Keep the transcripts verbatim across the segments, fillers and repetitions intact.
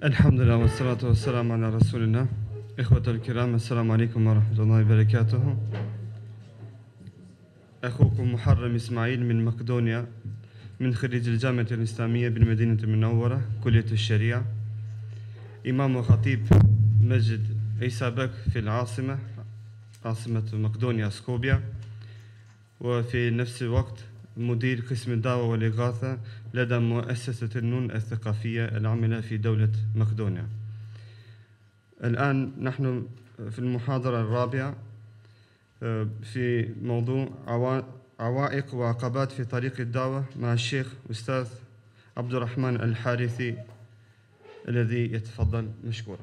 الحمد لله والصلاة والسلام على رسول الله. إخوة الكرام، السلام عليكم ورحمة الله وبركاته. أخوكم محرم إسماعيل من مقدونيا، من خريج الجامعة الإسلامية بالمدينة المنورة كلية الشريعة، إمام وخطيب مسجد عيسى بك في العاصمة عاصمة مقدونيا سكوبيا، وفي نفس الوقت مدير قسم الدعوة والإغاثة لدى مؤسسة النون الثقافية العاملة في دولة مقدونيا. الآن نحن في المحاضرة الرابعة في موضوع عوائق وعقبات في طريق الدعوة مع الشيخ أستاذ عبد الرحمن الحارثي، الذي يتفضل مشكورا.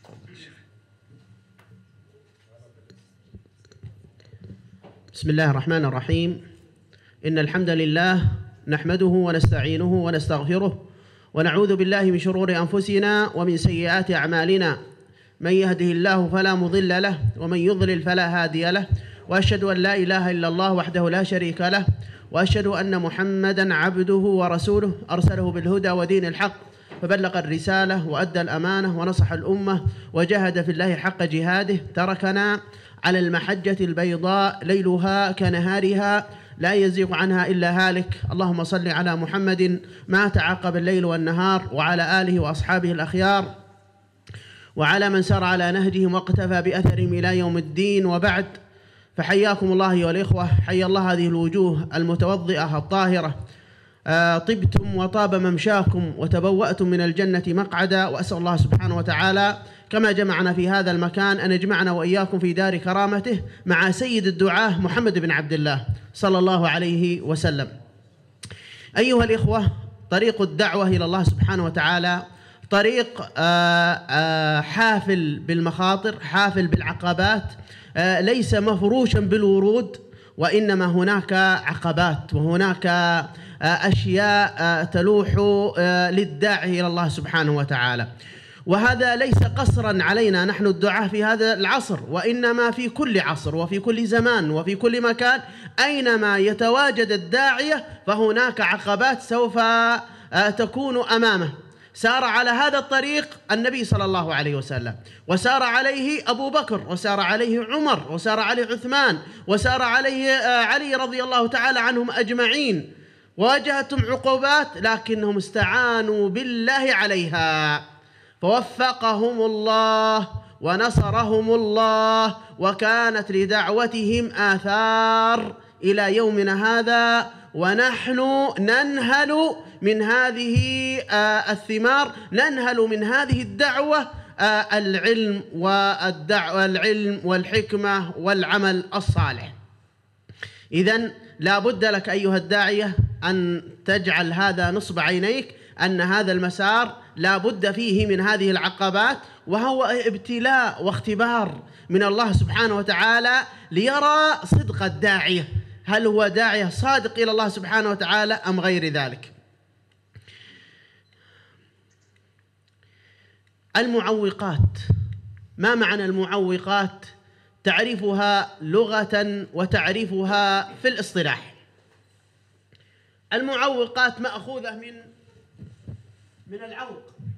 بسم الله الرحمن الرحيم. إن الحمد لله نحمده ونستعينه ونستغفره ونعوذ بالله من شرور أنفسنا ومن سيئات أعمالنا. من يهده الله فلا مضل له ومن يضلل فلا هادي له، وأشهد أن لا إله إلا الله وحده لا شريك له، وأشهد أن محمدًا عبده ورسوله أرسله بالهدى ودين الحق، فبلغ الرسالة وأدى الأمانة ونصح الأمة وجاهد في الله حق جهاده. تركنا على المحجة البيضاء ليلها كنهارها لا يزيغ عنها إلا هالك. اللهم صل على محمد ما تعاقب الليل والنهار، وعلى آله وأصحابه الأخيار، وعلى من سار على نهجهم واقتفى بأثرهم إلى يوم الدين. وبعد، فحياكم الله أيها الإخوة، حيا الله هذه الوجوه المتوضئة الطاهرة. آه طبتم وطاب ممشاكم وتبوأتم من الجنة مقعدا، وأسأل الله سبحانه وتعالى كما جمعنا في هذا المكان أن يجمعنا وإياكم في دار كرامته مع سيد الدعاة محمد بن عبد الله صلى الله عليه وسلم. أيها الإخوة، طريق الدعوة إلى الله سبحانه وتعالى طريق آه آه حافل بالمخاطر، حافل بالعقبات، آه ليس مفروشا بالورود، وإنما هناك عقبات وهناك آه أشياء آه تلوح آه للداعي إلى الله سبحانه وتعالى. وهذا ليس قصرا علينا نحن الدعاة في هذا العصر، وإنما في كل عصر وفي كل زمان وفي كل مكان. أينما يتواجد الداعية فهناك عقبات سوف تكون أمامه. سار على هذا الطريق النبي صلى الله عليه وسلم، وسار عليه أبو بكر، وسار عليه عمر، وسار عليه عثمان، وسار عليه علي رضي الله تعالى عنهم أجمعين. واجهتهم عقوبات لكنهم استعانوا بالله عليها، فوفقهم الله ونصرهم الله، وكانت لدعوتهم آثار إلى يومنا هذا، ونحن ننهل من هذه الثمار، ننهل من هذه الدعوة العلم والدعوة العلم والحكمة والعمل الصالح. إذن لا بد لك أيها الداعية أن تجعل هذا نصب عينيك، أن هذا المسار لا بد فيه من هذه العقبات، وهو ابتلاء واختبار من الله سبحانه وتعالى ليرى صدق الداعية، هل هو داعية صادق إلى الله سبحانه وتعالى أم غير ذلك. المعوقات، ما معنى المعوقات؟ تعريفها لغة وتعريفها في الاصطلاح. المعوقات مأخوذة من من العوق.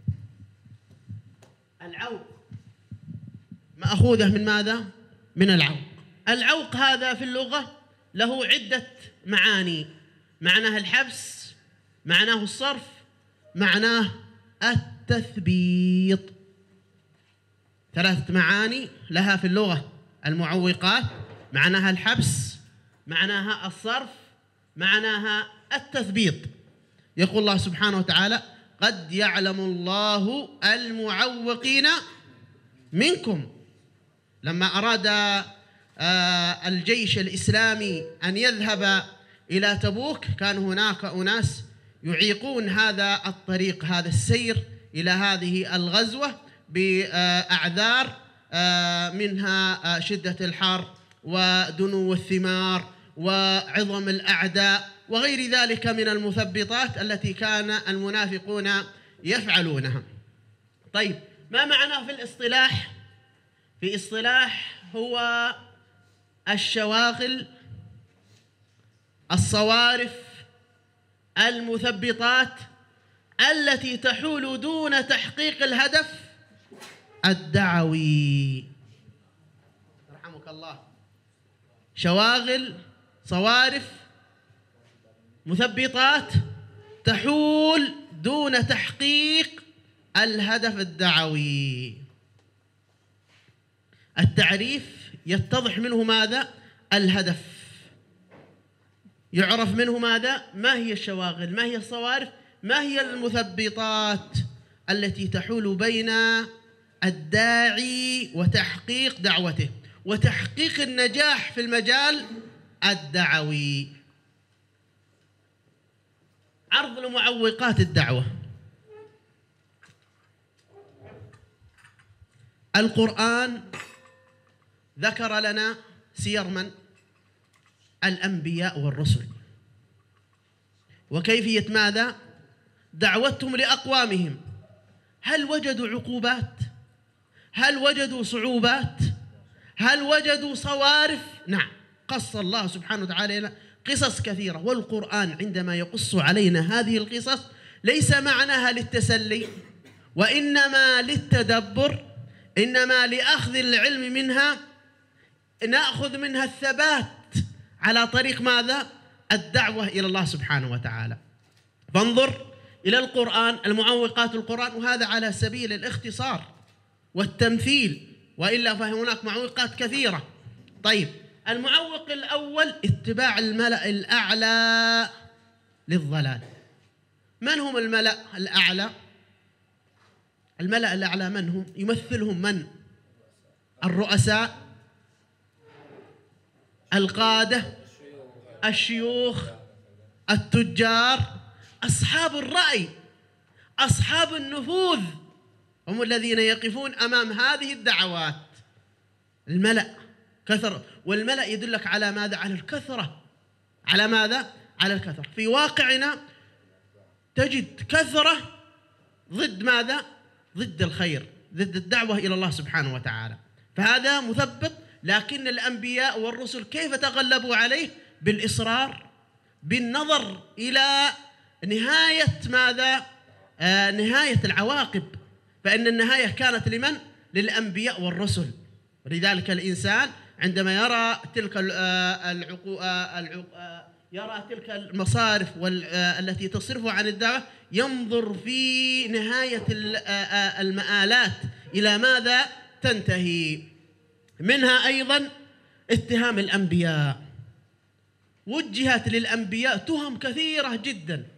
العوق مأخوذة من ماذا؟ من العوق. العوق هذا في اللغة له عدة معاني: معناه الحبس، معناه الصرف، معناه التثبيط. ثلاثة معاني لها في اللغة المعوقات: معناها الحبس، معناها الصرف، معناها التثبيط. يقول الله سبحانه وتعالى: قد يعلم الله المعوقين منكم. لما أراد الجيش الإسلامي أن يذهب إلى تبوك كان هناك أناس يعيقون هذا الطريق، هذا السير إلى هذه الغزوة بأعذار، منها شدة الحر ودنو الثمار وعظم الأعداء وغير ذلك من المثبطات التي كان المنافقون يفعلونها. طيب، ما معناه في الاصطلاح؟ في اصطلاح هو الشواغل، الصوارف، المثبطات التي تحول دون تحقيق الهدف الدعوي. رحمك الله. شواغل، صوارف، مثبطات تحول دون تحقيق الهدف الدعوي. التعريف يتضح منه ماذا؟ الهدف. يعرف منه ماذا؟ ما هي الشواغل؟ ما هي الصوارف؟ ما هي المثبطات التي تحول بين الداعي وتحقيق دعوته وتحقيق النجاح في المجال الدعوي؟ عرض لمعوقات الدعوة. القرآن ذكر لنا سير من؟ الأنبياء والرسل، وكيفية ماذا؟ دعوتهم لأقوامهم. هل وجدوا عقوبات؟ هل وجدوا صعوبات؟ هل وجدوا صوارف؟ نعم، قص الله سبحانه وتعالى قصص كثيرة. والقرآن عندما يقص علينا هذه القصص ليس معناها للتسلي، وإنما للتدبر، إنما لأخذ العلم منها، نأخذ منها الثبات على طريق ماذا؟ الدعوة إلى الله سبحانه وتعالى. فانظر إلى القرآن، المعوقات القرآن، وهذا على سبيل الاختصار والتمثيل، وإلا فهناك معوقات كثيرة. طيب، المعوق الأول اتباع الملأ الأعلى للضلال. من هم الملأ الأعلى؟ الملأ الأعلى من هم؟ يمثلهم من؟ الرؤساء، القادة، الشيوخ، التجار، أصحاب الرأي، أصحاب النفوذ، هم الذين يقفون أمام هذه الدعوات. الملأ كثرة، والملأ يدلك على ماذا؟ على الكثرة. على ماذا؟ على الكثرة. في واقعنا تجد كثرة ضد ماذا؟ ضد الخير، ضد الدعوة إلى الله سبحانه وتعالى. فهذا مثبط. لكن الأنبياء والرسل كيف تغلبوا عليه؟ بالإصرار، بالنظر إلى نهاية ماذا؟ آه نهاية العواقب. فإن النهاية كانت لمن؟ للأنبياء والرسل. ولذلك الإنسان عندما يرى تلك العقو... يرى تلك المصارف التي تصرف عن الدعوة ينظر في نهاية المآلات إلى ماذا تنتهي. منها أيضا اتهام الأنبياء. وجهت للأنبياء تهم كثيرة جدا.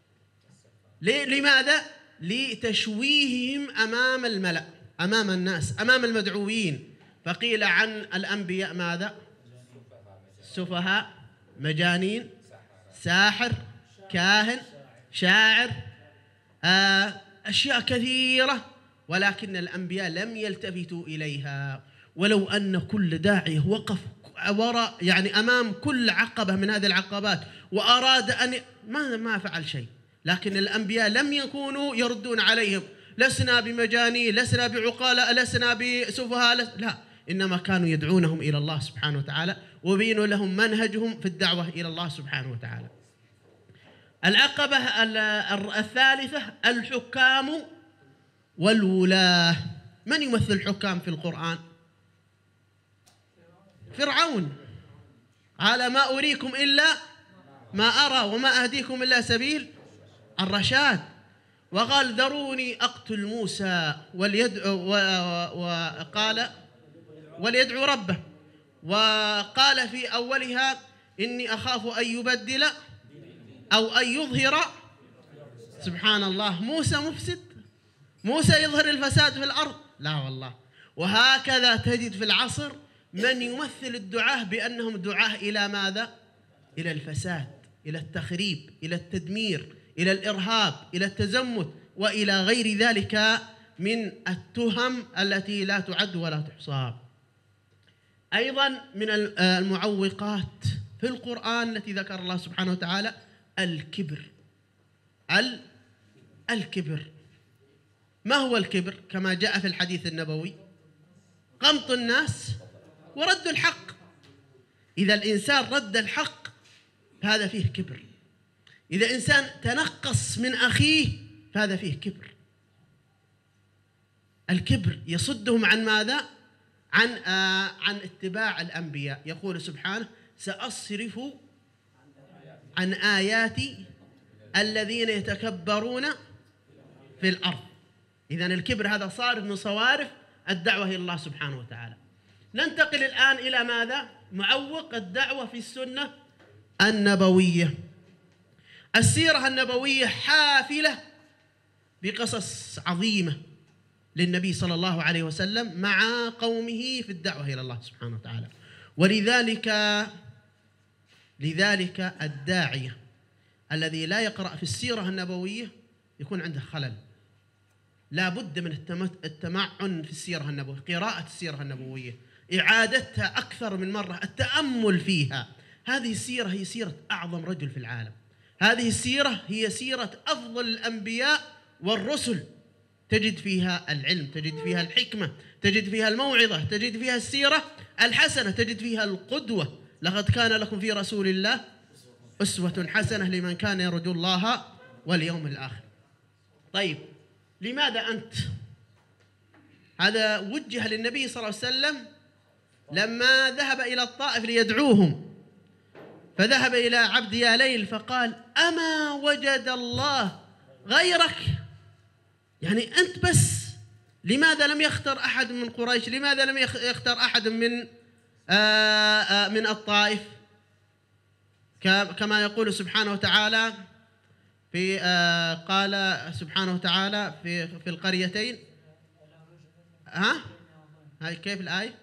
لماذا؟ لتشويههم أمام الملأ، أمام الناس، أمام المدعوين. فقيل عن الأنبياء ماذا؟ سفهاء، مجانين، ساحر، كاهن، شاعر، أشياء كثيرة. ولكن الأنبياء لم يلتفتوا إليها. ولو أن كل داعية وقف وراء يعني أمام كل عقبة من هذه العقبات وأراد أن ما ما فعل شيء. لكن الأنبياء لم يكونوا يردون عليهم: لسنا بمجانين، لسنا بعقلاء، لسنا بسفهاء، لس... لا، إنما كانوا يدعونهم إلى الله سبحانه وتعالى وبينوا لهم منهجهم في الدعوة إلى الله سبحانه وتعالى. العقبة الثالثة الحكام والولاة. من يمثل الحكام في القرآن؟ فرعون. قال: ما أريكم إلا ما أرى وما أهديكم إلا سبيل الرشاد. وقال: ذروني أقتل موسى وليدعو، وقال وليدعو ربه. وقال في أولها: إني أخاف أن يبدل أو أن يظهر. سبحان الله، موسى مفسد؟ موسى يظهر الفساد في الأرض؟ لا والله. وهكذا تجد في العصر من يمثل الدعاة بأنهم دعاة إلى ماذا؟ إلى الفساد، إلى التخريب، إلى التدمير، إلى الإرهاب، إلى التزمت، وإلى غير ذلك من التهم التي لا تعد ولا تحصى. أيضا من المعوقات في القرآن التي ذكر الله سبحانه وتعالى الكبر. الكبر ما هو الكبر؟ كما جاء في الحديث النبوي: قمط الناس ورد الحق. إذا الإنسان رد الحق هذا فيه كبر. إذا إنسان تنقص من أخيه فهذا فيه كبر. الكبر يصدهم عن ماذا؟ عن آه عن اتباع الأنبياء. يقول سبحانه: سأصرف عن آياتي الذين يتكبرون في الأرض. إذن الكبر هذا صارف من صوارف الدعوة إلى الله سبحانه وتعالى. ننتقل الآن إلى ماذا؟ معوق الدعوة في السنة النبوية. السيرة النبوية حافلة بقصص عظيمة للنبي صلى الله عليه وسلم مع قومه في الدعوة إلى الله سبحانه وتعالى. ولذلك لذلك الداعية الذي لا يقرأ في السيرة النبوية يكون عنده خلل. لا بد من التمعن في السيرة النبوية، قراءة السيرة النبوية، إعادتها أكثر من مرة، التأمل فيها. هذه السيرة هي سيرة أعظم رجل في العالم، هذه السيرة هي سيرة أفضل الأنبياء والرسل. تجد فيها العلم، تجد فيها الحكمة، تجد فيها الموعظة، تجد فيها السيرة الحسنة، تجد فيها القدوة. لقد كان لكم في رسول الله أسوة حسنة لمن كان يرجو الله واليوم الآخر. طيب، لماذا أنت؟ هذا وجه للنبي صلى الله عليه وسلم لما ذهب إلى الطائف ليدعوهم، فذهب إلى عبد يا ليل فقال: أما وجد الله غيرك؟ يعني أنت بس. لماذا لم يختر أحد من قريش؟ لماذا لم يختر أحد من آآ آآ من الطائف؟ كما يقول سبحانه وتعالى في قال سبحانه وتعالى في في القريتين. ها هاي كيف الآية؟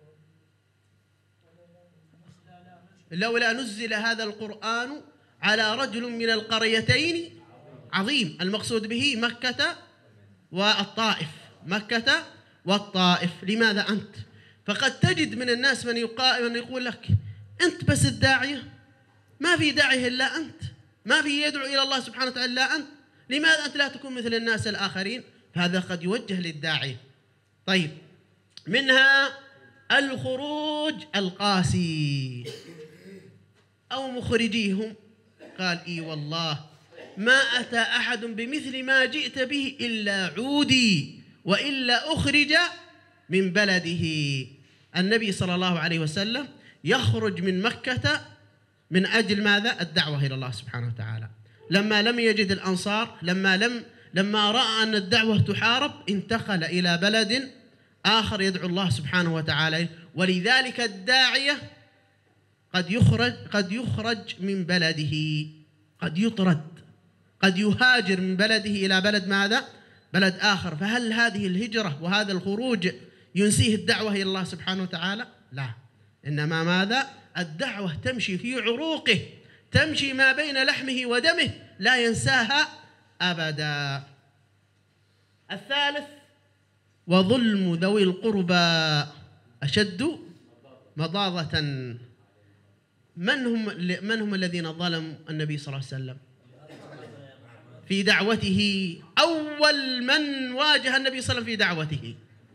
لولا نزل هذا القرآن على رجل من القريتين عظيم. المقصود به مكة والطائف، مكة والطائف. لماذا أنت؟ فقد تجد من الناس من يقول لك: أنت بس الداعية، ما في داعية إلا أنت، ما في يدعو إلى الله سبحانه وتعالى إلا أنت، لماذا أنت لا تكون مثل الناس الآخرين؟ هذا قد يوجه للداعية. طيب، منها الخروج القاسي أو مخرجيهم. قال: إي والله ما أتى أحد بمثل ما جئت به إلا عودي وإلا أخرج من بلده. النبي صلى الله عليه وسلم يخرج من مكة من أجل ماذا؟ الدعوة إلى الله سبحانه وتعالى. لما لم يجد الأنصار، لما لم لما رأى أن الدعوة تحارب، انتقل إلى بلد آخر يدعو الله سبحانه وتعالى. ولذلك الداعية قد يخرج قد يخرج من بلده، قد يطرد، قد يهاجر من بلده إلى بلد ماذا؟ بلد آخر. فهل هذه الهجرة وهذا الخروج ينسيه الدعوة إلى الله سبحانه وتعالى؟ لا، إنما ماذا؟ الدعوة تمشي في عروقه، تمشي ما بين لحمه ودمه، لا ينساها أبدا. الثالث: وظلم ذوي القربى أشد مضاضة. من هم من هم الذين ظلموا النبي صلى الله عليه وسلم في دعوته؟ أول من واجه النبي صلى الله عليه وسلم في دعوته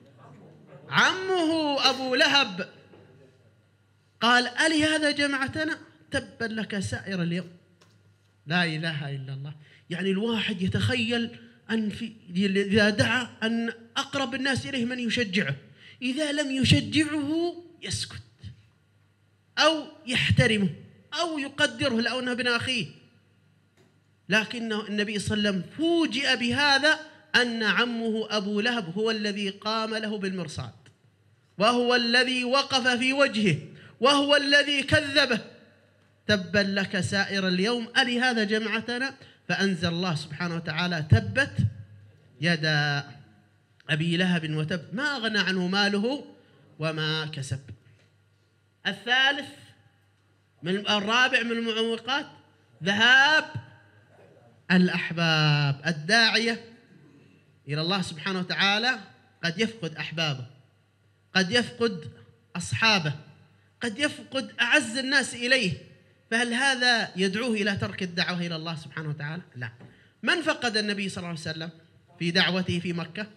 عمه أبو لهب. قال: ألي هذا جمعتنا؟ تبا لك سائر اليوم. لا إله إلا الله. يعني الواحد يتخيل أن في إذا دعا أن أقرب الناس إليه من يشجعه، إذا لم يشجعه يسكت أو يحترمه أو يقدره لو أنه ابن أخيه. لكنه النبي صلى الله عليه وسلم فوجئ بهذا، أن عمه أبو لهب هو الذي قام له بالمرصاد، وهو الذي وقف في وجهه، وهو الذي كذبه. تبا لك سائر اليوم ألي هذا جمعتنا؟ فأنزل الله سبحانه وتعالى: تبت يدا أبي لهب وتب ما أغنى عنه ماله وما كسب. الثالث من الرابع من المعوقات: ذهاب الأحباب. الداعية إلى الله سبحانه وتعالى قد يفقد أحبابه، قد يفقد أصحابه، قد يفقد أعز الناس إليه. فهل هذا يدعوه إلى ترك الدعوة إلى الله سبحانه وتعالى؟ لا. من فقد النبي صلى الله عليه وسلم في دعوته في مكة؟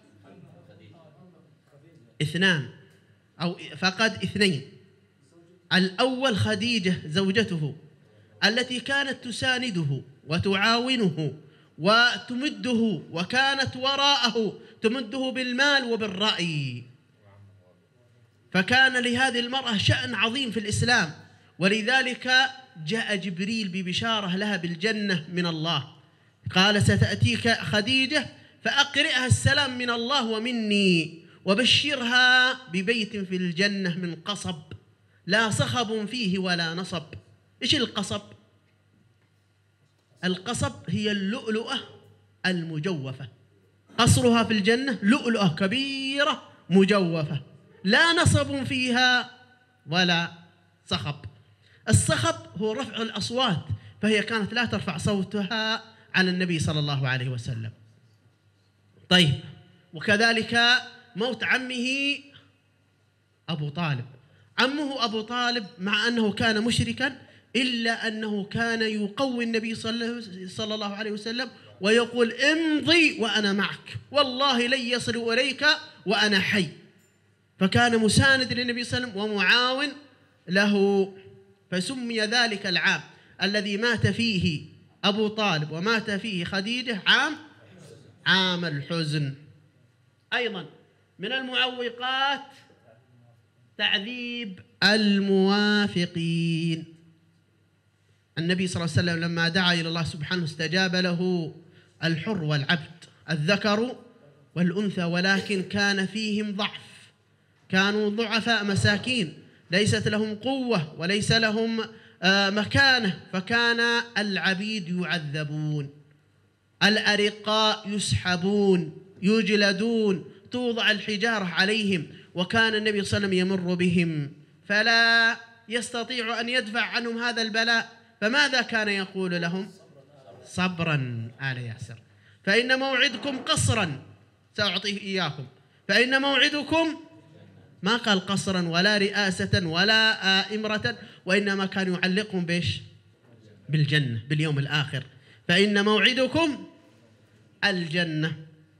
اثنان، أو فقد اثنين. الأول خديجة زوجته التي كانت تسانده وتعاونه وتمده، وكانت وراءه تمده بالمال وبالرأي. فكان لهذه المرأة شأن عظيم في الإسلام، ولذلك جاء جبريل ببشارة لها بالجنة من الله، قال ستأتيك خديجة فأقرئها السلام من الله ومني، وبشرها ببيت في الجنة من قصب لا صخب فيه ولا نصب. إيش القصب؟ القصب هي اللؤلؤة المجوفة، قصرها في الجنة لؤلؤة كبيرة مجوفة لا نصب فيها ولا صخب. الصخب هو رفع الأصوات، فهي كانت لا ترفع صوتها على النبي صلى الله عليه وسلم. طيب، وكذلك موت عمه أبو طالب. عمه أبو طالب مع أنه كان مشركا إلا أنه كان يقوي النبي صلى الله عليه وسلم ويقول امضي وأنا معك، والله لن يصل إليك وأنا حي. فكان مساند للنبي صلى الله عليه وسلم ومعاون له. فسمي ذلك العام الذي مات فيه أبو طالب ومات فيه خديجة عام عام الحزن. أيضا من المعوقات تعذيب الموافقين. النبي صلى الله عليه وسلم لما دعا إلى الله سبحانه استجاب له الحر والعبد، الذكر والأنثى، ولكن كان فيهم ضعف، كانوا ضعفاء مساكين ليست لهم قوة وليس لهم مكانة، فكان العبيد يعذبون، الأرقاء يسحبون يجلدون، توضع الحجارة عليهم، وكان النبي صلى الله عليه وسلم يمر بهم فلا يستطيع أن يدفع عنهم هذا البلاء، فماذا كان يقول لهم؟ صبرا آل ياسر، فإن موعدكم قصرا سأعطيه إياكم، فإن موعدكم، ما قال قصرا ولا رئاسة ولا إمرة، وإنما كان يعلقهم بإيش؟ بالجنة، باليوم الآخر، فإن موعدكم الجنة.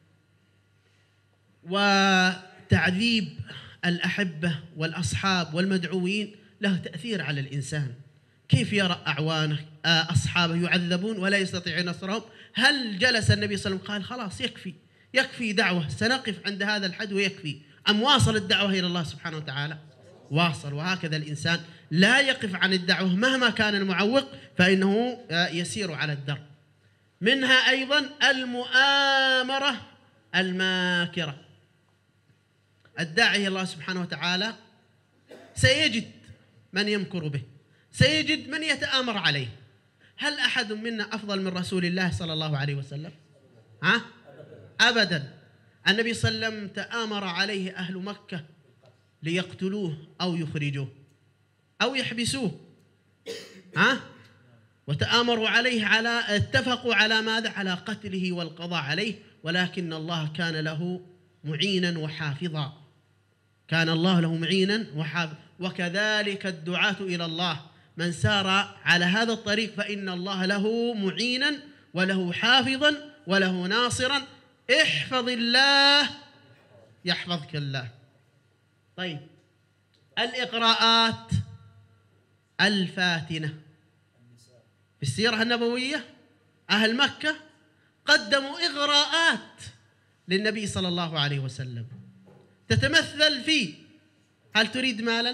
وتعذيب الأحبة والأصحاب والمدعوين له تأثير على الإنسان. كيف يرى أعوانه أصحابه يعذبون ولا يستطيع نصرهم؟ هل جلس النبي صلى الله عليه وسلم قال خلاص يكفي يكفي دعوة، سنقف عند هذا الحد ويكفي، أم واصل الدعوة إلى الله سبحانه وتعالى؟ واصل. وهكذا الإنسان لا يقف عن الدعوة مهما كان المعوق، فإنه يسير على الدرب. منها أيضا المؤامرة الماكرة. الداعي إلى الله سبحانه وتعالى سيجد من يمكر به، سيجد من يتآمر عليه. هل أحد منا أفضل من رسول الله صلى الله عليه وسلم؟ ها؟ أبدا. النبي صلى الله عليه وسلم تآمر عليه أهل مكة ليقتلوه أو يخرجوه أو يحبسوه، ها؟ وتآمروا عليه على اتفقوا على ماذا؟ على قتله والقضاء عليه، ولكن الله كان له معينا وحافظا، كان الله له معينا وحافظا. وكذلك الدعاة إلى الله من سار على هذا الطريق فإن الله له معينا وله حافظا وله ناصرا. احفظ الله يحفظك الله. طيب، الإغراءات الفاتنة في السيرة النبوية، أهل مكة قدموا إغراءات للنبي صلى الله عليه وسلم تتمثل في: هل تريد مالا؟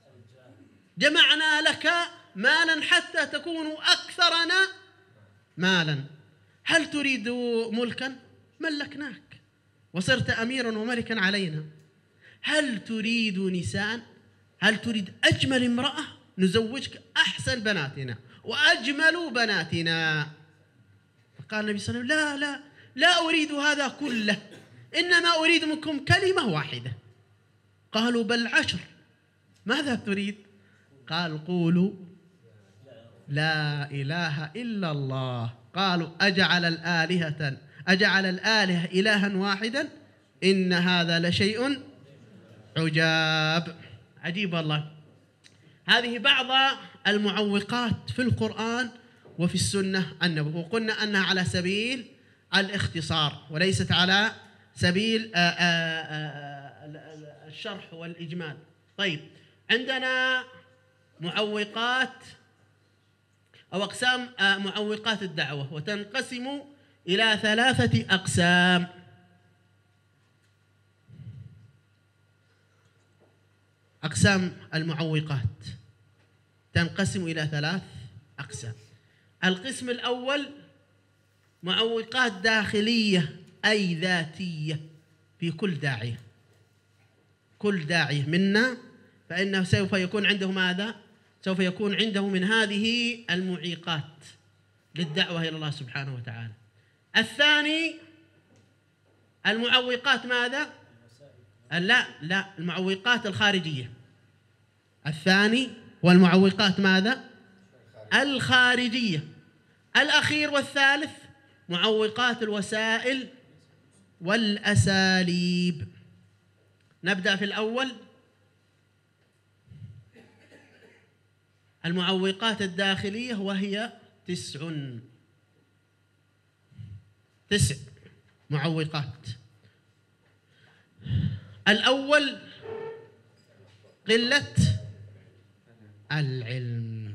جمعنا لك مالا حتى تكون أكثرنا مالا. هل تريد ملكا؟ ملكناك وصرت أميرا وملكا علينا. هل تريد نساء؟ هل تريد أجمل امرأة؟ نزوجك أحسن بناتنا وأجمل بناتنا. فقال النبي صلى الله عليه وسلم: لا لا لا أريد هذا كله، إنما أريد منكم كلمة واحدة. قالوا: بل عشر. ماذا تريد؟ قال: قولوا لا إله إلا الله. قالوا: أجعل الآلهة أجعل الآلهة إلها واحدا إن هذا لشيء عجاب. عجيب الله. هذه بعض المعوقات في القرآن وفي السنة النبوية، وقلنا أنها على سبيل الاختصار وليست على سبيل الشرح والإجمال. طيب، عندنا معوقات أو أقسام معوقات الدعوة، وتنقسم إلى ثلاثة أقسام. أقسام المعوقات تنقسم إلى ثلاث أقسام. القسم الأول معوقات داخلية أي ذاتية في كل داعية، كل داعية منا فإنه سوف يكون عنده ماذا؟ سوف يكون عنده من هذه المعيقات للدعوة إلى الله سبحانه وتعالى. الثاني المعوقات ماذا؟ لا لا المعوقات الخارجية. الثاني والمعوقات ماذا؟ الخارجية. الأخير والثالث معوقات الوسائل والأساليب. نبدأ في الأول. المعوقات الداخلية وهي تسع تسع معوقات. الأول قلة العلم.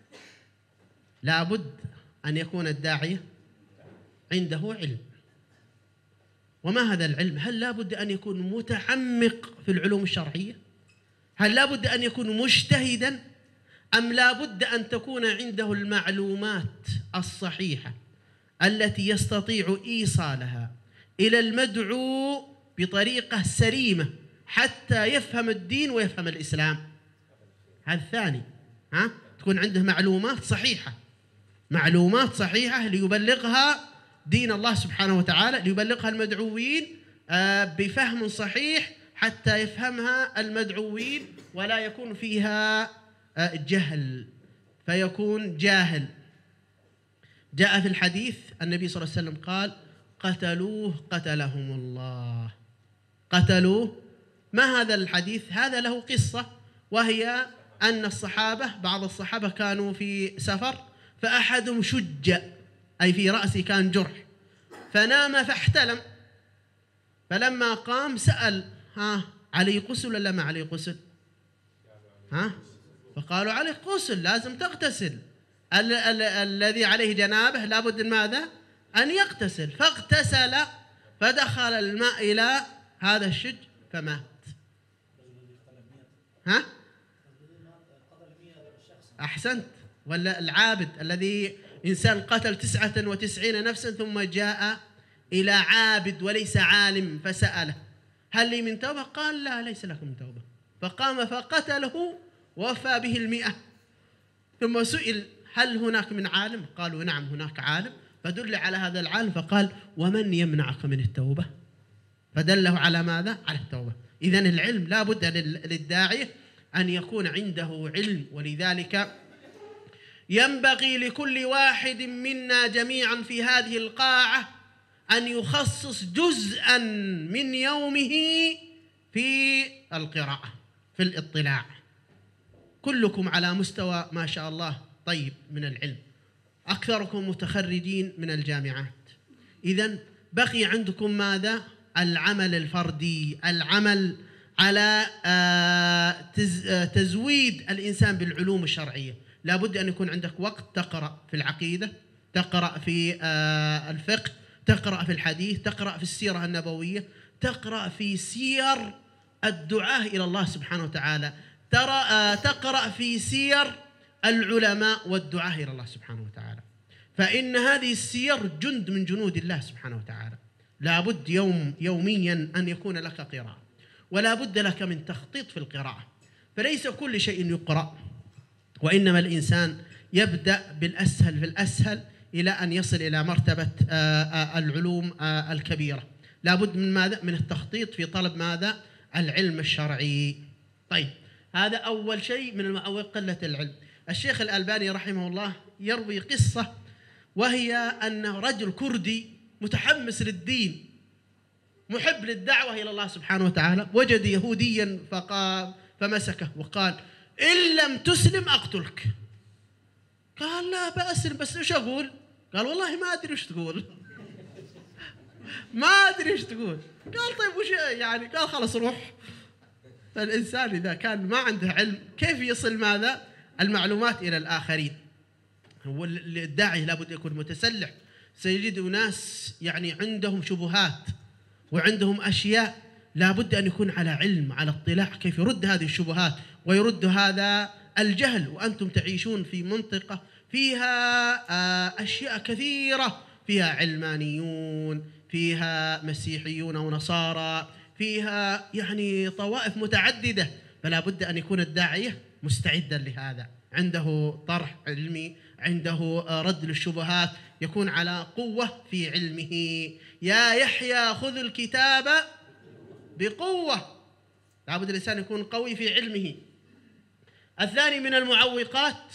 لابد أن يكون الداعية عنده علم. وما هذا العلم؟ هل لابد أن يكون متعمق في العلوم الشرعية؟ هل لابد أن يكون مجتهدا؟ أم لابد أن تكون عنده المعلومات الصحيحة التي يستطيع إيصالها إلى المدعو بطريقة سليمة حتى يفهم الدين ويفهم الإسلام؟ هذا الثاني. ها؟ تكون عنده معلومات صحيحة، معلومات صحيحة ليبلغها دين الله سبحانه وتعالى، ليبلغها المدعوين بفهم صحيح حتى يفهمها المدعوين ولا يكون فيها جهل فيكون جاهل. جاء في الحديث النبي صلى الله عليه وسلم قال: قتلوه قتلهم الله. قتلوه. ما هذا الحديث؟ هذا له قصة، وهي أن الصحابة بعض الصحابة كانوا في سفر فأحدهم شج، أي في رأسه كان جرح، فنام فاحتلم، فلما قام سأل: ها علي غسل ولا ما علي غسل؟ ها؟ فقالوا عليه غسل، لازم تغتسل، ال- ال- الذي عليه جنابه لابد ماذا؟ أن يغتسل. فاغتسل فدخل الماء إلى هذا الشج فمات. ها؟ أحسنت. ولا العابد الذي إنسان قتل تسعة وتسعين نفسا ثم جاء إلى عابد وليس عالم فسأله: هل لي من توبة؟ قال: لا، ليس لكم من توبة. فقام فقتله ووفى به المئة. ثم سئل: هل هناك من عالم؟ قالوا: نعم هناك عالم. فدل على هذا العالم فقال: ومن يمنعك من التوبة؟ فدله على ماذا؟ على التوبة. إذن العلم لا بد للداعية أن يكون عنده علم. ولذلك ينبغي لكل واحد منا جميعا في هذه القاعة أن يخصص جزءا من يومه في القراءة، في الاطلاع. كلكم على مستوى ما شاء الله طيب من العلم، أكثركم متخرجين من الجامعات. إذن بقي عندكم ماذا؟ العمل الفردي، العمل على تزويد الإنسان بالعلوم الشرعية. لابد أن يكون عندك وقت تقرأ في العقيدة، تقرأ في الفقه، تقرأ في الحديث، تقرأ في السيرة النبوية، تقرأ في سير الدعاة إلى الله سبحانه وتعالى، ترى تقرأ في سير العلماء والدعاة إلى الله سبحانه وتعالى. فإن هذه السير جند من جنود الله سبحانه وتعالى. لابد يوم يوميا أن يكون لك قراءة، ولا بد لك من تخطيط في القراءة. فليس كل شيء يقرأ، وإنما الإنسان يبدأ بالأسهل في الأسهل إلى أن يصل إلى مرتبة العلوم الكبيرة. لابد من ماذا؟ من التخطيط في طلب ماذا؟ العلم الشرعي. طيب، هذا أول شيء من المعوق قلة العلم. الشيخ الألباني رحمه الله يروي قصة، وهي أن رجل كردي متحمس للدين محب للدعوة إلى الله سبحانه وتعالى وجد يهوديا فقال فمسكه وقال: إن لم تسلم أقتلك. قال: لا بأسلم، بس إيش أقول؟ قال: والله ما أدري إيش تقول. ما أدري إيش تقول. قال: طيب وش يعني؟ قال: خلاص روح. فالإنسان إذا كان ما عنده علم كيف يصل ماذا؟ المعلومات إلى الآخرين. هو الداعي لابد يكون متسلح سيجد ناس يعني عندهم شبهات وعندهم أشياء لا بد أن يكون على علم، على اطلاع كيف يرد هذه الشبهات ويرد هذا الجهل. وأنتم تعيشون في منطقة فيها أشياء كثيرة، فيها علمانيون، فيها مسيحيون ونصارى، فيها يعني طوائف متعددة، فلا بد أن يكون الداعية مستعدا لهذا، عنده طرح علمي، عنده رد للشبهات، يكون على قوة في علمه. يا يحيى خذ الكتاب بقوة، لا بد الإنسان يكون قوي في علمه. الثاني من المعوقات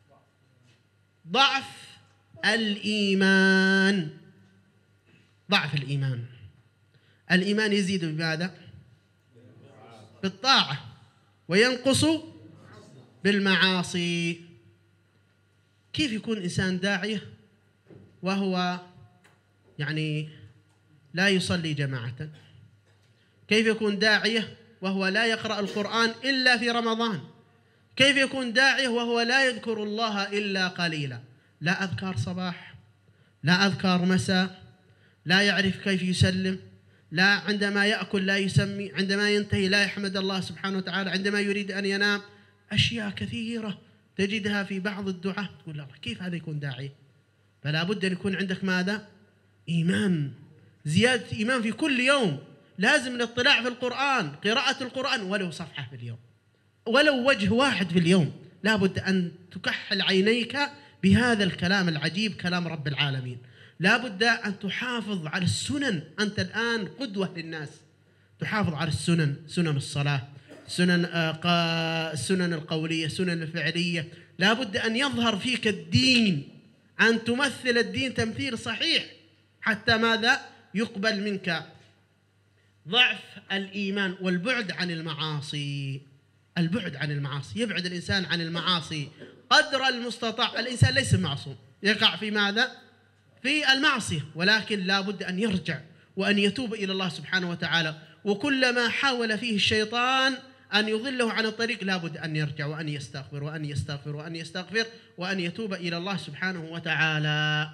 ضعف الإيمان. ضعف الإيمان. الإيمان يزيد بماذا؟ بالطاعة، وينقص بالمعاصي. كيف يكون إنسان داعية وهو يعني لا يصلي جماعة؟ كيف يكون داعية وهو لا يقرأ القرآن إلا في رمضان؟ كيف يكون داعية وهو لا يذكر الله إلا قليلا؟ لا أذكار صباح، لا أذكار مساء، لا يعرف كيف يسلم، لا عندما يأكل لا يسمي، عندما ينتهي لا يحمد الله سبحانه وتعالى، عندما يريد أن ينام. أشياء كثيرة تجدها في بعض الدعاء، تقول الله كيف هذا يكون داعية؟ فلا بد أن يكون عندك ماذا؟ إيمان، زيادة إيمان في كل يوم. لازم الاطلاع في القرآن، قراءة القرآن ولو صفحة في اليوم، ولو وجه واحد في اليوم. لا بد أن تكحل عينيك بهذا الكلام العجيب، كلام رب العالمين. لا بد أن تحافظ على السنن. أنت الآن قدوة للناس، تحافظ على السنن، سنن الصلاة، سنن السنن القولية، سنن الفعلية. لا بد أن يظهر فيك الدين، أن تمثل الدين تمثيل صحيح حتى ماذا؟ يقبل منك. ضعف الإيمان والبعد عن المعاصي. البعد عن المعاصي، يبعد الإنسان عن المعاصي قدر المستطاع. الإنسان ليس معصوم، يقع في ماذا؟ في المعصية، ولكن لا بد أن يرجع وأن يتوب إلى الله سبحانه وتعالى. وكلما حاول فيه الشيطان أن يضله عن الطريق لا بد أن يرجع وأن يستغفر وأن يستغفر وأن يستغفر وأن يتوب إلى الله سبحانه وتعالى.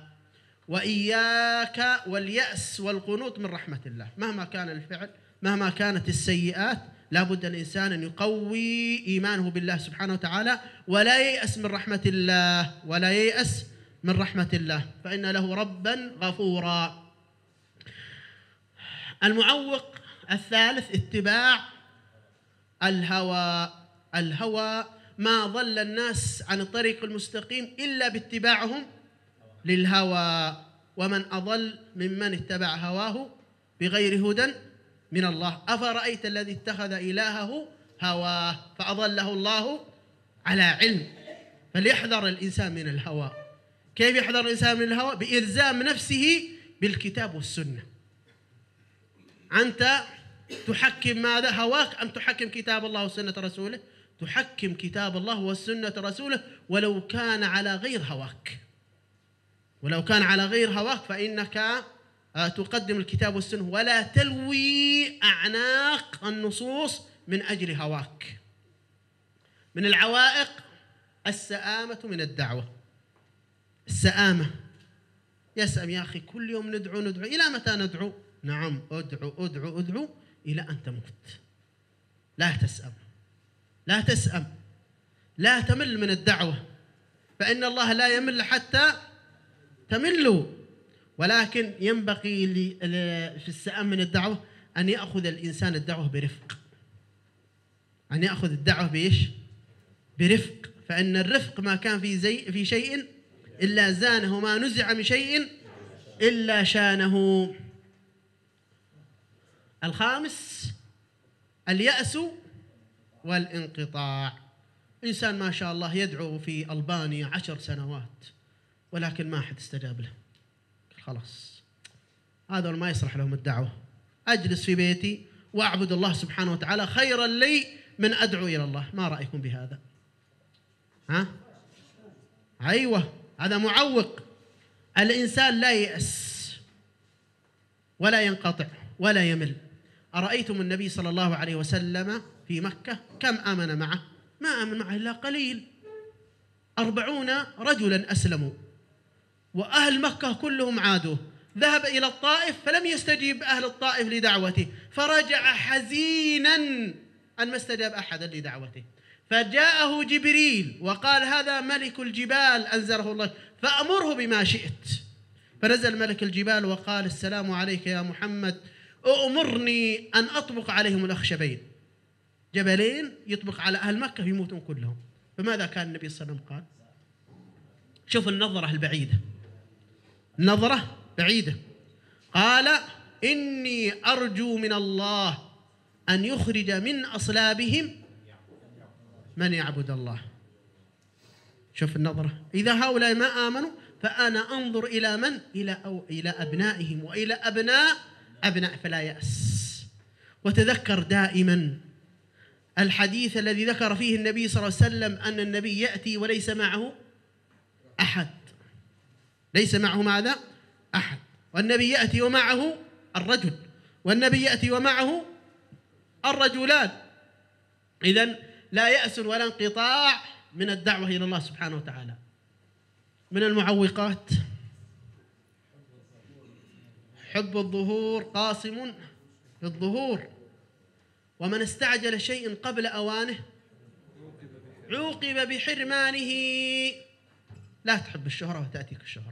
وإياك واليأس والقنوط من رحمة الله. مهما كان الفعل، مهما كانت السيئات، لا بد الإنسان أن يقوي إيمانه بالله سبحانه وتعالى، ولا ييأس من رحمة الله، ولا ييأس من رحمة الله، فإن له ربا غفورا. المعوق الثالث اتباع الهوى. الهوى ما ضل الناس عن الطريق المستقيم إلا باتباعهم للهوى، ومن أضل ممن اتبع هواه بغير هدى من الله. أفرأيت الذي اتخذ إلهه هواه فأضله الله على علم. فليحذر الإنسان من الهوى. كيف يحذر الإنسان من الهوى؟ بإلزام نفسه بالكتاب والسنة. أنت تحكم ماذا؟ هواك، أم تحكم كتاب الله وسنة رسوله؟ تحكم كتاب الله وسنة رسوله، ولو كان على غير هواك. ولو كان على غير هواك فإنك تقدم الكتاب والسنة، ولا تلوي أعناق النصوص من أجل هواك. من العوائق السآمة من الدعوة. السآمة، يسأم يا أخي، كل يوم ندعو ندعو، إلى متى ندعو؟ نعم، أدعو أدعو أدعو إلى أن تموت. لا تسأم، لا تسأم، لا تمل من الدعوة، فإن الله لا يمل حتى تملوا. ولكن ينبغي في السآم من الدعوة أن يأخذ الإنسان الدعوة برفق. أن يأخذ الدعوة بإيش؟ برفق. فإن الرفق ما كان في زي في شيء إلا زانه، ما نزع من شيء إلا شانه. الخامس اليأس والانقطاع. إنسان ما شاء الله يدعو في ألبانيا عشر سنوات ولكن ما أحد استجاب له، خلاص هذا ما يصلح لهم الدعوة. أجلس في بيتي وأعبد الله سبحانه وتعالى خيرا لي من أدعو إلى الله. ما رأيكم بهذا؟ ها؟ أيوة، هذا معوق. الإنسان لا يأس ولا ينقطع ولا يمل. أرأيتم النبي صلى الله عليه وسلم في مكة كم آمن معه؟ ما آمن معه إلا قليل، أربعون رجلا أسلموا، وأهل مكة كلهم عادوه. ذهب إلى الطائف فلم يستجيب أهل الطائف لدعوته، فرجع حزينا أن ما استجاب أحد لدعوته. فجاءه جبريل وقال هذا ملك الجبال أنزله الله فأمره بما شئت. فنزل ملك الجبال وقال السلام عليك يا محمد، أؤمرني أن أطبق عليهم الأخشبين، جبلين يطبق على أهل مكة يموتون كلهم. فماذا كان النبي صلى الله عليه وسلم قال؟ شوف النظرة البعيدة، نظرة بعيدة. قال إني أرجو من الله أن يخرج من أصلابهم من يعبد الله. شوف النظرة، إذا هؤلاء ما آمنوا فأنا أنظر إلى من؟ إلى أو إلى أبنائهم وإلى أبناء أبناء، فلا يأس. وتذكر دائما الحديث الذي ذكر فيه النبي صلى الله عليه وسلم أن النبي يأتي وليس معه أحد، ليس معه ماذا؟ أحد. والنبي يأتي ومعه الرجل، والنبي يأتي ومعه الرجلان. إذن لا يأس ولا انقطاع من الدعوة إلى الله سبحانه وتعالى. من المعوقات حب الظهور، قاسم للظهور، ومن استعجل شيء قبل أوانه عوقب بحرمانه. لا تحب الشهرة وتأتيك الشهرة.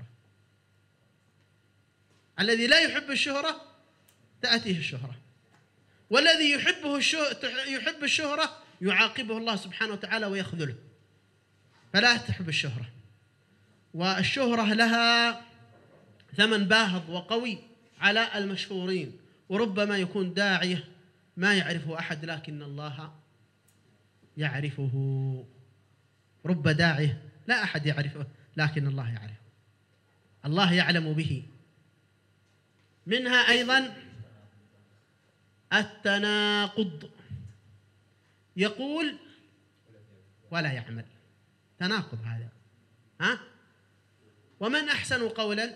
الذي لا يحب الشهرة تأتيه الشهرة، والذي يحبه يحب الشهرة يعاقبه الله سبحانه وتعالى ويخذله. فلا تحب الشهرة، والشهرة لها ثمن باهظ وقوي على المشهورين، وربما يكون داعية ما يعرفه أحد لكن الله يعرفه. رب داعية لا أحد يعرفه لكن الله يعرفه، الله يعلم به. منها أيضا التناقض، يقول ولا يعمل، تناقض هذا. ها؟ ومن أحسن قولا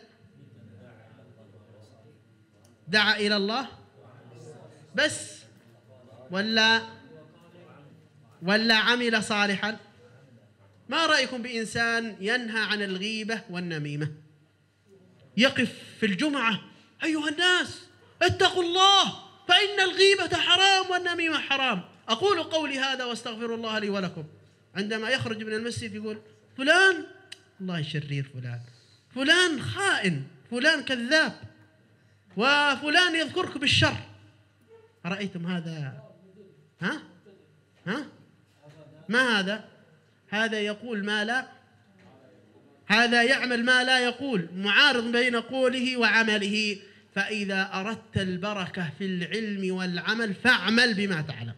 دعا إلى الله بس ولا ولا عمل صالحا؟ ما رأيكم بإنسان ينهى عن الغيبة والنميمة، يقف في الجمعة أيها الناس اتقوا الله فإن الغيبة حرام والنميمة حرام. أقول قولي هذا واستغفر الله لي ولكم. عندما يخرج من المسجد يقول فلان الله شرير، فلان فلان خائن، فلان كذاب، وفلان يذكرك بالشر. أرأيتم هذا؟ ها؟ ها؟ ما هذا؟ هذا يقول ما لا، هذا يعمل ما لا يقول، معارض بين قوله وعمله. فإذا أردت البركة في العلم والعمل فاعمل بما تعلم.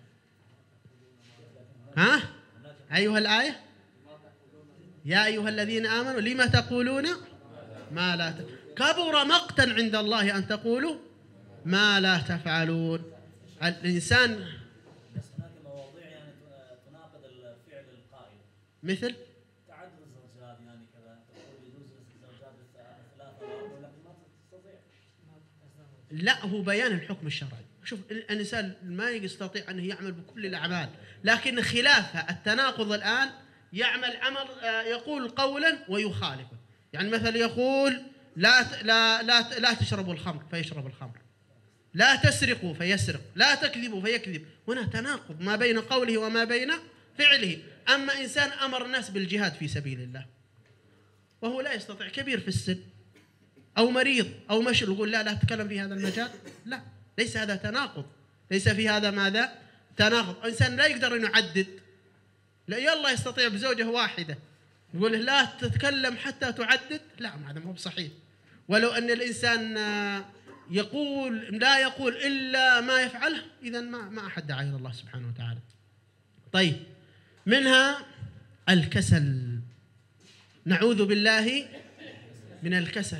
ها؟ أيها الآية يا أيها الذين آمنوا لما تقولون ما لا ت... كبر مقتا عند الله أن تقولوا ما لا تفعلون. الإنسان هناك مواضيع يعني تناقض الفعل القائل، مثل تعدد الزوجات، يعني كذا تقول يجوز الزوجات الثلاثة ولكن ما تستطيع. لا، هو بيان الحكم الشرعي. شوف الإنسان ما يستطيع أن يعمل بكل الأعمال، لكن خلافها التناقض الآن يعمل عمل يقول قولا ويخالفه. يعني مثلا يقول لا لا لا لا تشربوا الخمر فيشرب الخمر، لا تسرقوا فيسرق، لا تكذبوا فيكذب. هنا تناقض ما بين قوله وما بين فعله. أما إنسان أمر الناس بالجهاد في سبيل الله وهو لا يستطيع، كبير في السن أو مريض أو مشل، يقول لا لا تتكلم في هذا المجال، لا، ليس هذا تناقض، ليس في هذا ماذا؟ تناقض. إنسان لا يقدر أن يعدد، لا يلا يستطيع بزوجة واحدة يقول لا تتكلم حتى تعدد، لا، هذا مو بصحيح. ولو أن الإنسان يقول لا يقول إلا ما يفعله، إذا ما ما أحد دعا إلى الله سبحانه وتعالى. طيب، منها الكسل، نعوذ بالله من الكسل.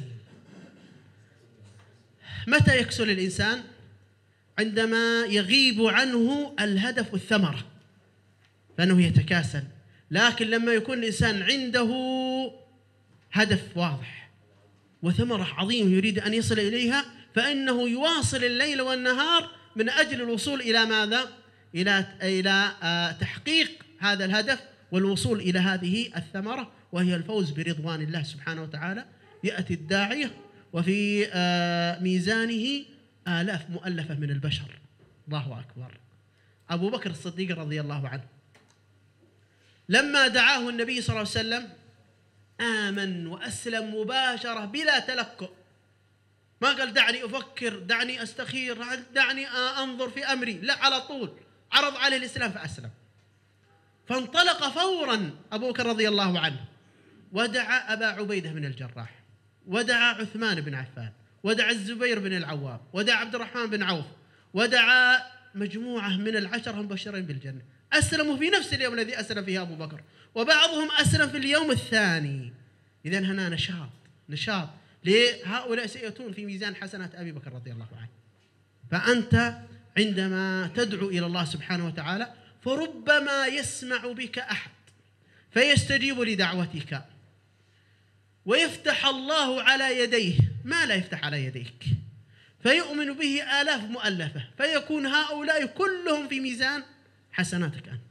متى يكسل الإنسان؟ عندما يغيب عنه الهدف والثمرة فإنه يتكاسل. لكن لما يكون الإنسان عنده هدف واضح وثمرة عظيمة يريد أن يصل إليها فإنه يواصل الليل والنهار من أجل الوصول إلى ماذا؟ إلى إلى تحقيق هذا الهدف والوصول إلى هذه الثمرة، وهي الفوز برضوان الله سبحانه وتعالى يأتي الداعية وفي ميزانه آلاف مؤلفة من البشر. الله أكبر. أبو بكر الصديق رضي الله عنه لما دعاه النبي صلى الله عليه وسلم آمن وأسلم مباشرة بلا تلكؤ، ما قال دعني أفكر، دعني أستخير، دعني أنظر في أمري، لا، على طول عرض عليه الإسلام فأسلم. فانطلق فورا أبو بكر رضي الله عنه ودعا أبا عبيدة بن الجراح، ودعا عثمان بن عفان، ودعا الزبير بن العوام، ودعا عبد الرحمن بن عوف، ودعا مجموعة من العشرة المبشرين بالجنة. أسلموا في نفس اليوم الذي أسلم فيه أبو بكر، وبعضهم أسلم في اليوم الثاني. إذن هنا نشاط نشاط لهؤلاء سيأتون في ميزان حسنات أبي بكر رضي الله عنه. فأنت عندما تدعو إلى الله سبحانه وتعالى فربما يسمع بك أحد فيستجيب لدعوتك ويفتح الله على يديه ما لا يفتح على يديك، فيؤمن به آلاف مؤلفة، فيكون هؤلاء كلهم في ميزان حسناتك أنت.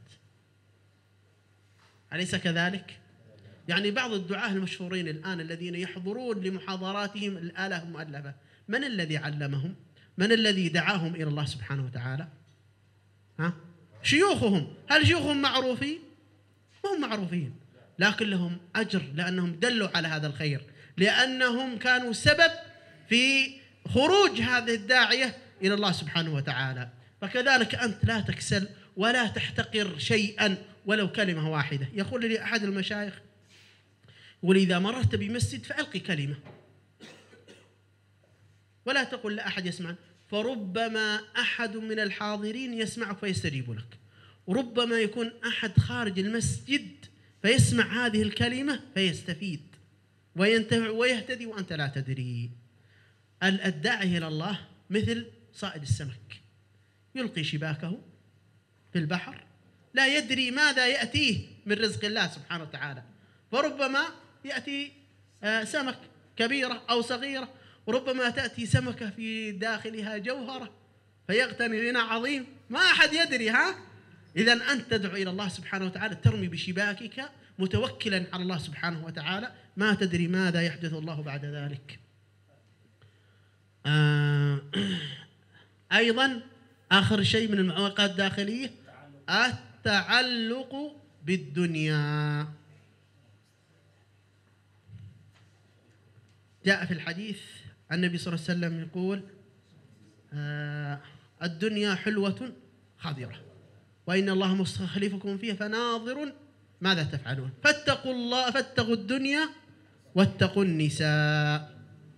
أليس كذلك؟ يعني بعض الدعاة المشهورين الآن الذين يحضرون لمحاضراتهم الآلاف المؤلفة، من الذي علمهم؟ من الذي دعاهم إلى الله سبحانه وتعالى؟ ها؟ شيوخهم. هل شيوخهم معروفين؟ ما هم معروفين، لكن لهم أجر لأنهم دلوا على هذا الخير، لأنهم كانوا سبب في خروج هذه الداعية إلى الله سبحانه وتعالى. فكذلك أنت لا تكسل ولا تحتقر شيئا ولو كلمة واحدة. يقول لي أحد المشايخ، يقول إذا مررت بمسجد فألقي كلمة ولا تقل لأحد يسمع، فربما أحد من الحاضرين يسمعك فيستجيب لك، وربما يكون أحد خارج المسجد فيسمع هذه الكلمة فيستفيد وينتفع ويهتدي وأنت لا تدري. الداعي إلى الله مثل صائد السمك، يلقي شباكه في البحر لا يدري ماذا يأتيه من رزق الله سبحانه وتعالى، فربما يأتي سمك كبيرة أو صغيرة، وربما تأتي سمكة في داخلها جوهرة فيغتني غنى عظيم، ما أحد يدري. ها؟ إذن أنت تدعو إلى الله سبحانه وتعالى، ترمي بشباكك متوكلا على الله سبحانه وتعالى، ما تدري ماذا يحدث الله بعد ذلك. آه أيضا آخر شيء من المعوقات الداخلية التعلق بالدنيا. جاء في الحديث النبي صلى الله عليه وسلم يقول آه الدنيا حلوة خضرة وإن الله مستخلفكم فيها فناظر ماذا تفعلون، فاتقوا الله فاتقوا الدنيا واتقوا النساء.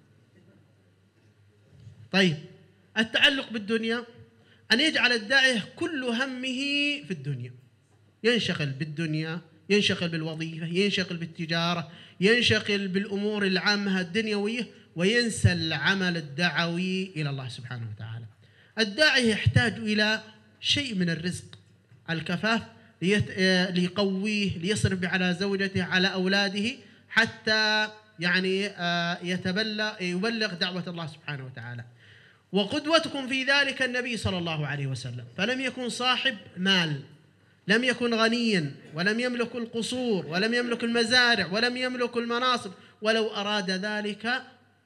طيب، التعلق بالدنيا أن يجعل الداعية كل همه في الدنيا، ينشغل بالدنيا، ينشغل بالوظيفة، ينشغل بالتجارة، ينشغل بالأمور العامة الدنيوية، وينسى العمل الدعوي إلى الله سبحانه وتعالى. الداعي يحتاج إلى شيء من الرزق، الكفاف ليقويه، ليصرف على زوجته، على أولاده، حتى يعني يتبلغ يبلغ دعوة الله سبحانه وتعالى. وقدوتكم في ذلك النبي صلى الله عليه وسلم، فلم يكن صاحب مال، لم يكن غنيا، ولم يملك القصور، ولم يملك المزارع، ولم يملك المناصب، ولو أراد ذلك